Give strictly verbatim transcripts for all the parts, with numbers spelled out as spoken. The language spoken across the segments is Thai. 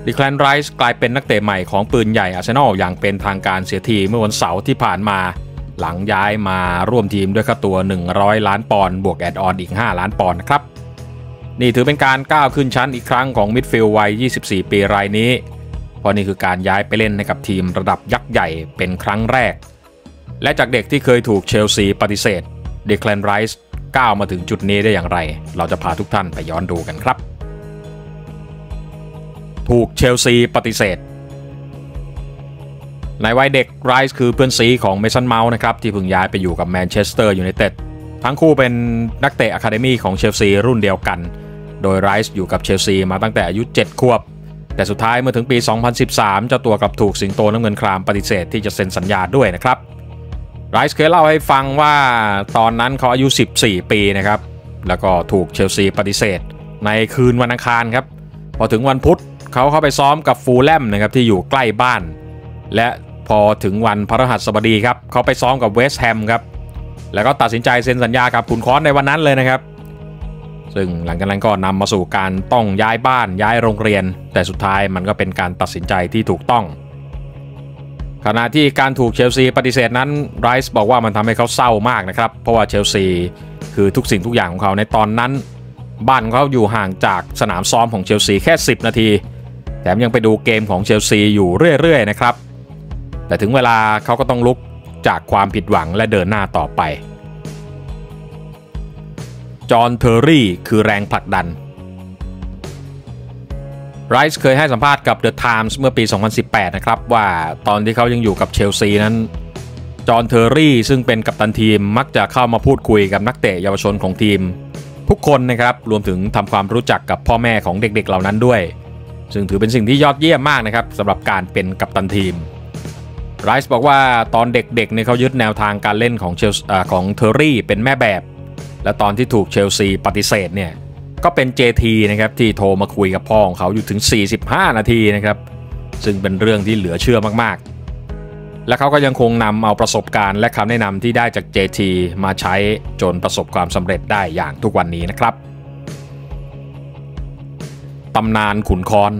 ดิแคลนไรส์กลายเป็นนักเตะใหม่ของปืนใหญ่อาร์เซนอลอย่างเป็นทางการเสียทีเมื่อวันเสาร์ที่ผ่านมาหลังย้ายมาร่วมทีมด้วยค่าตัวหนึ่งร้อยล้านปอนด์บวกแอดออนอีกห้าล้านปอนด์นะครับนี่ถือเป็นการก้าวขึ้นชั้นอีกครั้งของมิดฟิลด์วัยยี่สิบสี่ปีรายนี้เพราะนี่คือการย้ายไปเล่นให้กับทีมระดับยักษ์ใหญ่เป็นครั้งแรกและจากเด็กที่เคยถูกเชลซีปฏิเสธดิแคลนไรส์ก้าวมาถึงจุดนี้ได้อย่างไรเราจะพาทุกท่านไปย้อนดูกันครับถูกเชลซีปฏิเสธในวัยเด็กไรส์คือเพื่อนซีของเมสันเมาส์นะครับที่เพิ่งย้ายไปอยู่กับแมนเชสเตอร์ยูไนเต็ดทั้งคู่เป็นนักเตะอะคาเดมี่ของเชลซีรุ่นเดียวกันโดยไรส์อยู่กับเชลซีมาตั้งแต่อายุเจ็ดขวบแต่สุดท้ายเมื่อถึงปีสองพันสิบสามเจ้าตัวกลับถูกสิงโตน้ำเงินครามปฏิเสธที่จะเซ็นสัญญาด้วยนะครับไรส์เคยเล่าให้ฟังว่าตอนนั้นเขาอายุสิบสี่ปีนะครับแล้วก็ถูกเชลซีปฏิเสธในคืนวันอังคารครับพอถึงวันพุธเขาเข้าไปซ้อมกับฟูลแลมนะครับที่อยู่ใกล้บ้านและพอถึงวันพฤหัสบดีครับเขาไปซ้อมกับเวสต์แฮมครับแล้วก็ตัดสินใจเซ็นสัญญากับขุนค้อนในวันนั้นเลยนะครับซึ่งหลังจากนั้นก็นำมาสู่การต้องย้ายบ้านย้ายโรงเรียนแต่สุดท้ายมันก็เป็นการตัดสินใจที่ถูกต้องขณะที่การถูกเชลซีปฏิเสธนั้นไรส์บอกว่ามันทำให้เขาเศร้ามากนะครับเพราะว่าเชลซีคือทุกสิ่งทุกอย่างของเขาในตอนนั้นบ้านเขาอยู่ห่างจากสนามซ้อมของเชลซีแค่สิบนาทีแถมยังไปดูเกมของเชลซีอยู่เรื่อยๆนะครับแต่ถึงเวลาเขาก็ต้องลุกจากความผิดหวังและเดินหน้าต่อไปจอห์นเทอร์รี่คือแรงผลักดันไรส์เคยให้สัมภาษณ์กับ The Times เมื่อปีสองพันสิบแปดนะครับว่าตอนที่เขายังอยู่กับเชลซีนั้นจอห์นเทอร์รี่ซึ่งเป็นกัปตันทีมมักจะเข้ามาพูดคุยกับนักเตะเยาวชนของทีมทุกคนนะครับรวมถึงทำความรู้จักกับพ่อแม่ของเด็กๆเหล่านั้นด้วยซึ่งถือเป็นสิ่งที่ยอดเยี่ยมมากนะครับสำหรับการเป็นกัปตันทีมไรส์บอกว่าตอนเด็กๆเนี่ยเขายึดแนวทางการเล่นของเชลของเทอร์รี่เป็นแม่แบบและตอนที่ถูกเชลซีปฏิเสธเนี่ยก็เป็น เจ ที นะครับที่โทรมาคุยกับพ่อของเขาอยู่ถึงสี่สิบห้านาทีนะครับซึ่งเป็นเรื่องที่เหลือเชื่อมากๆและเขาก็ยังคงนำเอาประสบการณ์และคำแนะนำที่ได้จาก เจ ที มาใช้จนประสบความสำเร็จได้อย่างทุกวันนี้นะครับตำนานขุนค้อน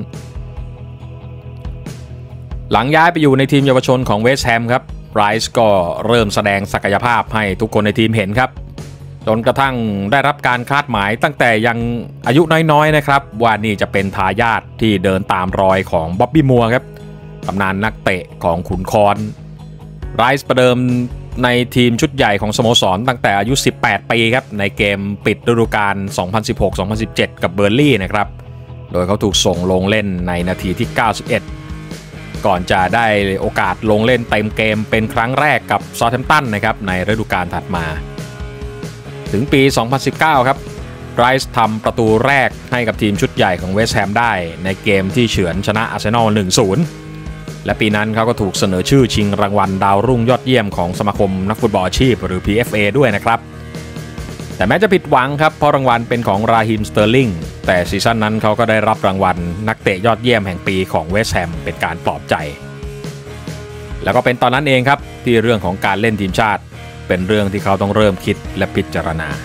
หลังย้ายไปอยู่ในทีมเยาวชนของเวสต์แฮมครับไรส์ก็เริ่มแสดงศักยภาพให้ทุกคนในทีมเห็นครับจนกระทั่งได้รับการคาดหมายตั้งแต่ยังอายุน้อยๆนะครับว่านี่จะเป็นทายาทที่เดินตามรอยของบ๊อบบี้มัวร์ครับตำนานนักเตะของขุนค้อนไรส์ประเดิมในทีมชุดใหญ่ของสโมสรตั้งแต่อายุสิบแปดปีครับในเกมปิดฤดูกาล สองพันสิบหก สองพันสิบเจ็ด กับเบอร์ลี่นะครับโดยเขาถูกส่งลงเล่นในนาทีที่เก้าสิบเอ็ดก่อนจะได้โอกาสลงเล่นเต็มเกมเป็นครั้งแรกกับซาท์แฮมป์ตันนะครับในฤดูกาลถัดมาถึงปีสองพันสิบเก้าครับไรส์ทำประตูแรกให้กับทีมชุดใหญ่ของเวสต์แฮมได้ในเกมที่เฉือนชนะอาร์เซนอล หนึ่งศูนย์ และปีนั้นเขาก็ถูกเสนอชื่อชิงรางวัลดาวรุ่งยอดเยี่ยมของสมาคมนักฟุตบอลอาชีพหรือ พี เอฟ เอ ด้วยนะครับแต่แม้จะผิดหวังครับเพราะรางวัลเป็นของราฮิมสเตอร์ลิงแต่ซีซั่นนั้นเขาก็ได้รับรางวัลนักเตะยอดเยี่ยมแห่งปีของเวสต์แฮมเป็นการปลอบใจแล้วก็เป็นตอนนั้นเองครับที่เรื่องของการเล่นทีมชาติเป็นเรื่องที่เขาต้องเริ่มคิดและพิจารณา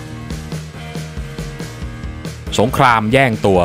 สงครามแย่งตัว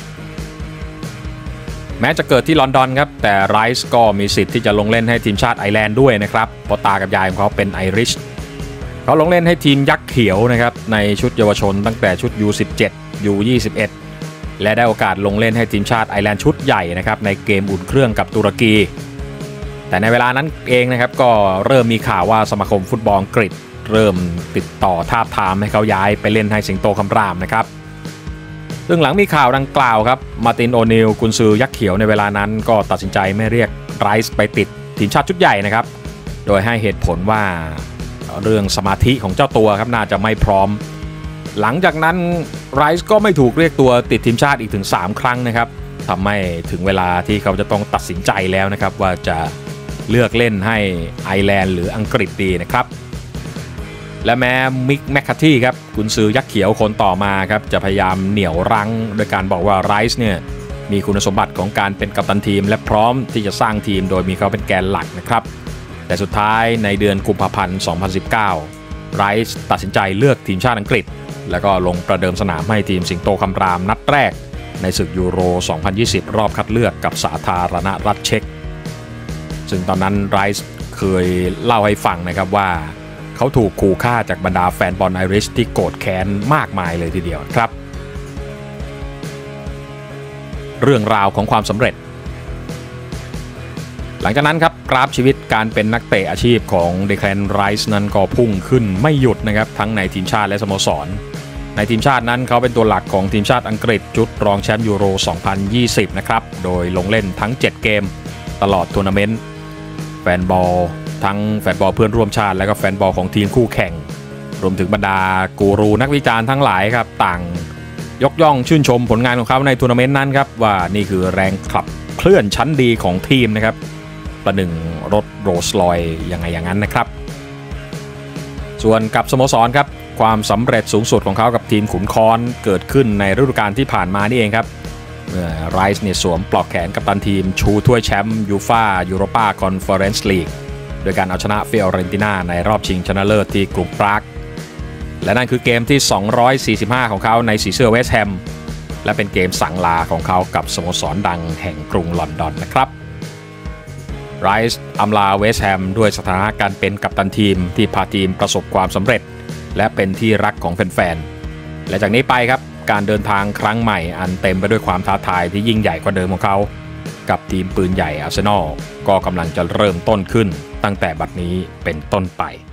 แม้จะเกิดที่ลอนดอนครับแต่ไรส์ก็มีสิทธิ์ที่จะลงเล่นให้ทีมชาติไอร์แลนด์ด้วยนะครับเพราะตากับยายของเขาเป็นไอริชเขาลงเล่นให้ทีมยักษ์เขียวนะครับในชุดเยาวชนตั้งแต่ชุด ยู สิบเจ็ด ยู ยี่สิบเอ็ด และได้โอกาสลงเล่นให้ทีมชาติไอร์แลนด์ชุดใหญ่นะครับในเกมอุ่นเครื่องกับตุรกีแต่ในเวลานั้นเองนะครับก็เริ่มมีข่าวว่าสมาคมฟุตบอลอังกฤษเริ่มติดต่อทาบทามให้เขาย้ายไปเล่นให้สิงโตคำรามนะครับซึ่งหลังมีข่าวดังกล่าวครับมาร์ตินโอนิลกุนซือยักษ์เขียวในเวลานั้นก็ตัดสินใจไม่เรียกไรส์ไปติดทีมชาติชุดใหญ่นะครับโดยให้เหตุผลว่าเรื่องสมาธิของเจ้าตัวครับน่าจะไม่พร้อมหลังจากนั้นไรส์ก็ไม่ถูกเรียกตัวติดทีมชาติอีกถึงสามครั้งนะครับทำให้ถึงเวลาที่เขาจะต้องตัดสินใจแล้วนะครับว่าจะเลือกเล่นให้ไอร์แลนด์หรืออังกฤษดีนะครับและแม้มิกแมคคาที่ครับกุนซือยักษ์เขียวคนต่อมาครับจะพยายามเหนี่ยวรั้งโดยการบอกว่าไรส์เนี่ยมีคุณสมบัติของการเป็นกัปตันทีมและพร้อมที่จะสร้างทีมโดยมีเขาเป็นแกนหลักนะครับแต่สุดท้ายในเดือนกุมภาพันธ์ สองพันสิบเก้า ไรส์ตัดสินใจเลือกทีมชาติอังกฤษแล้วก็ลงประเดิมสนามให้ทีมสิงโตคำรามนัดแรกในศึกยูโร สองพันยี่สิบ รอบคัดเลือกกับสาธารณรัฐเช็กซึ่งตอนนั้นไรส์เคยเล่าให้ฟังนะครับว่าเขาถูกขู่ฆ่าจากบรรดาแฟนบอลไอริชที่โกรธแค้นมากมายเลยทีเดียวครับเรื่องราวของความสำเร็จหลังจากนั้นครับกราฟชีวิตการเป็นนักเตะอาชีพของเดแคลนไรส์นั้นก็พุ่งขึ้นไม่หยุดนะครับทั้งในทีมชาติและสโมสรในทีมชาตินั้นเขาเป็นตัวหลักของทีมชาติอังกฤษชุดรองแชมป์ยูโร สองพันยี่สิบ นะครับโดยลงเล่นทั้งเจ็ดเกมตลอดทัวร์นาเมนต์แฟนบอลทั้งแฟนบอลเพื่อนร่วมชาติและก็แฟนบอลของทีมคู่แข่งรวมถึงบรรดากูรูนักวิจารณ์ทั้งหลายครับต่างยกย่องชื่นชมผลงานของเขาในทัวร์นาเมนต์นั้นครับว่านี่คือแรงขับเคลื่อนชั้นดีของทีมนะครับประหนึ่งรถโรลส์รอยซ์ยังไงอย่างนั้นนะครับส่วนกับสโมสรครับความสำเร็จสูงสุดของเขากับทีมขุนค้อนเกิดขึ้นในฤดูกาลที่ผ่านมานี่เองครับเมื่อไรส์เนี่ยสวมปลอกแขนกัปตันทีมชูถ้วยแชมป์ยูฟ่ายูโรปาคอนเฟอเรนซ์ลีกโดยการเอาชนะฟิออเรนติน่าในรอบชิงชนะเลิศที่กรุงปรากและนั่นคือเกมที่สองร้อยสี่สิบห้าของเขาในสีเสื้อเวสต์แฮมและเป็นเกมสั่งลาของเขากับสโมสรดังแห่งกรุงลอนดอนนะครับไรส์อำลาเวสต์แฮมด้วยสถานะการเป็นกัปตันทีมที่พาทีมประสบความสำเร็จและเป็นที่รักของแฟนๆและจากนี้ไปครับการเดินทางครั้งใหม่อันเต็มไปด้วยความท้าทายที่ยิ่งใหญ่กว่าเดิมของเขากับทีมปืนใหญ่อาร์เซนอลก็กำลังจะเริ่มต้นขึ้นตั้งแต่บัดนี้เป็นต้นไป